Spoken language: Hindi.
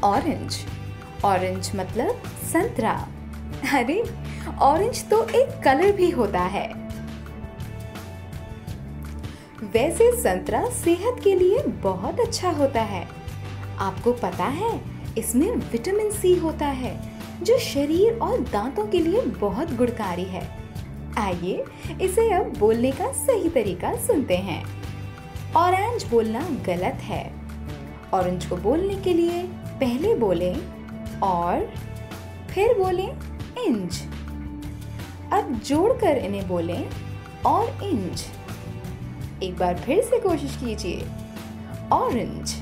ऑरेंज। ऑरेंज मतलब संतरा। अरे, ऑरेंज तो एक कलर भी होता है। वैसे संतरा सेहत के लिए बहुत अच्छा होता है। आपको पता है, इसमें विटामिन सी होता है जो शरीर और दांतों के लिए बहुत गुणकारी है। आइए इसे अब बोलने का सही तरीका सुनते हैं। ऑरेंज बोलना गलत है। ऑरेंज को बोलने के लिए पहले बोलें और फिर बोलें इंच। अब जोड़कर इन्हें बोलें और इंच। एक बार फिर से कोशिश कीजिए। ऑरेंज,